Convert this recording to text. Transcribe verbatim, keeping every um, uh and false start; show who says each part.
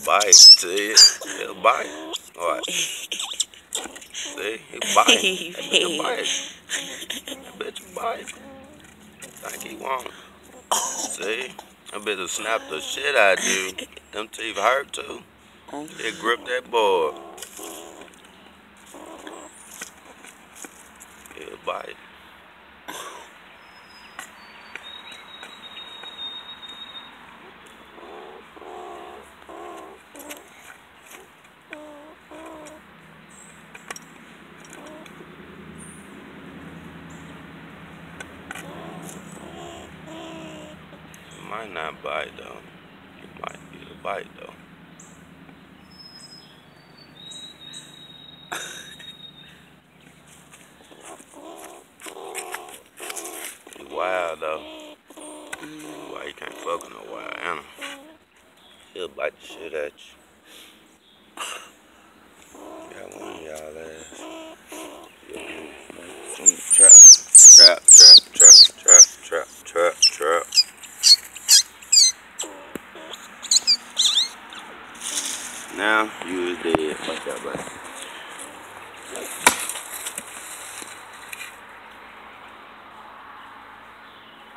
Speaker 1: bite. See it? He'll bite. What? See? He bite. That bitch bite. That bitch bite. Think he won't. See? That bitch will snap the shit out of you. Them teeth hurt too. It grip that board. He'll bite. He might not bite though. He might get a bite though. He wild though. Why you can't fuck with no wild animal? He'll bite the shit at you. Got one of y'all ass. Trap. Trap, trap, trap, trap, trap, trap, trap. Now you is dead. Watch out, buddy.